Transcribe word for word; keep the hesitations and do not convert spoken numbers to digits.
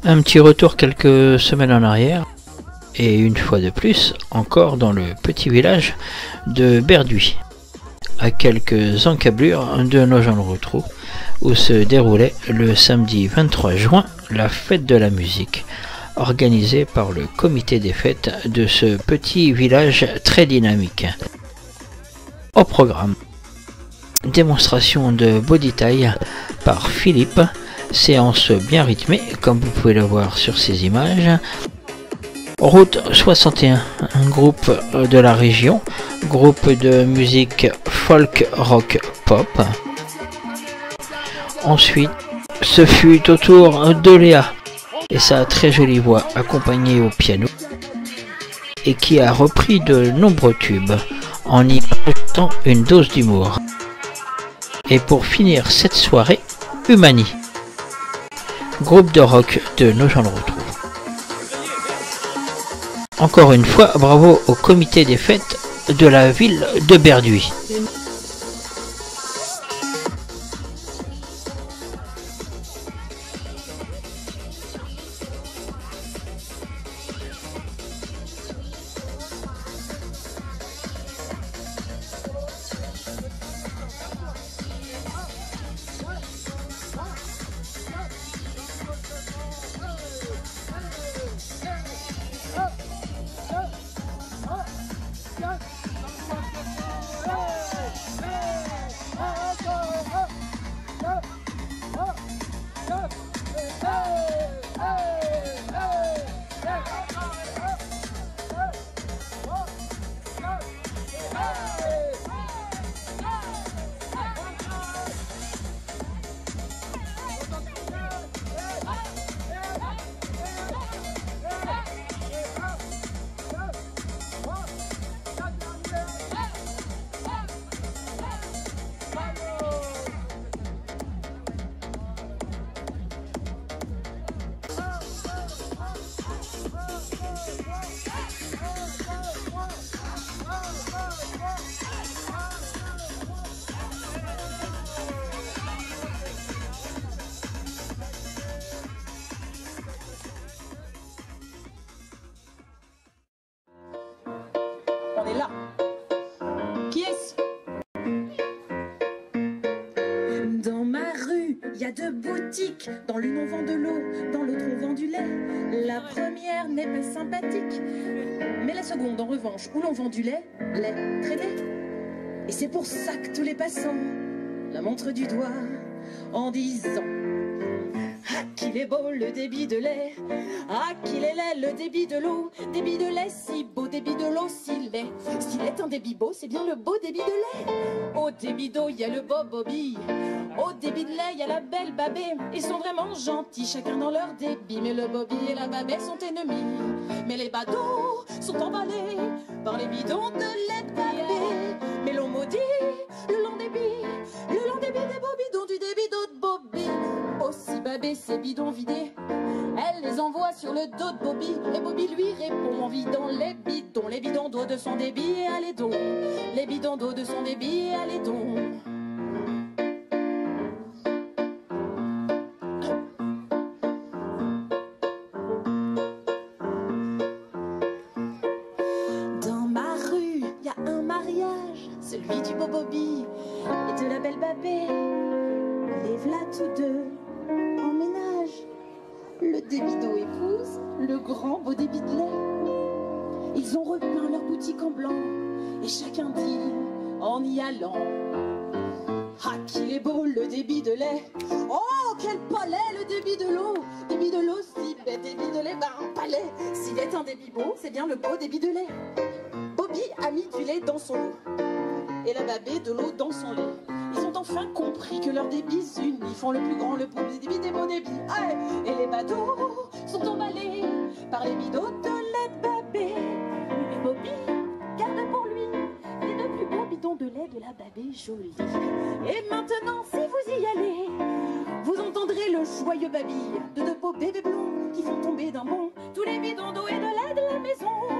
Un petit retour quelques semaines en arrière, et une fois de plus, encore dans le petit village de Berduy, à quelques encablures de Nogent-le-Rotrou, où se déroulait le samedi vingt-trois juin la fête de la musique, organisée par le comité des fêtes de ce petit village très dynamique. Au programme, démonstration de body tie par Philippe, séance bien rythmée comme vous pouvez le voir sur ces images. Route soixante et un, un groupe de la région, groupe de musique folk rock pop. Ensuite, ce fut au tour de Léa et sa très jolie voix accompagnée au piano, et qui a repris de nombreux tubes en y ajoutant une dose d'humour. Et pour finir cette soirée, Humani, groupe de rock de Nogent-le-Rotrou. Encore une fois, bravo au comité des fêtes de la ville de Berduy. On est là. Qui est-ce? Dans ma rue, il y a deux boutiques. Dans l'une on vend de l'eau, dans l'autre on vend du lait. La première n'est pas sympathique, mais la seconde en revanche, où l'on vend du lait, lait traité. Et c'est pour ça que tous les passants la montrent du doigt en disant: ah, qu'il est beau le débit de lait, ah, qu'il est laid le débit de l'eau, débit de lait si beau, débit de l'eau si laid. S'il est un débit beau, c'est bien le beau débit de lait. Au débit d'eau, il y a le beau Bobby, au débit de lait, il y a la belle Babé. Ils sont vraiment gentils, chacun dans leur débit, mais le Bobby et la Babé sont ennemis. Mais les badauds sont emballés par les bidons de lait de Babé. Mais l'on maudit le long débit, le long débit des beaux bidons, du débit d'eau de Bobby. Aussi Babé, ses bidons vidés, elle les envoie sur le dos de Bobby, et Bobby lui répond en vidant les bidons, les bidons d'eau de son débit et allez donc, les bidons d'eau de son débit et allez donc. Dans ma rue, y a un mariage, celui du beau Bobby et de la belle Babé. Les v'là tous deux en ménage. Le débit d'eau épouse le grand beau débit de lait. Ils ont repeint leur boutique en blanc, et chacun dit en y allant: ah, qu'il est beau le débit de lait, oh, quel palais le débit de l'eau, débit de l'eau si bête, débit de lait, bah un palais. S'il est un débit beau, c'est bien le beau débit de lait. Bobby a mis du lait dans son eau, et la Babé de l'eau dans son lait. Ils ont enfin compris que leurs débits unis font le plus grand, le plus débit des beaux débits. Aïe, et les badauds sont emballés par les bidots de lait de Babé. Mais Bobby garde pour lui les deux plus beaux bidons de lait de la Babé jolie. Et maintenant, si vous y allez, vous entendrez le joyeux babil de deux beaux bébés blonds qui font tomber d'un bond tous les bidons d'eau et de lait de la maison.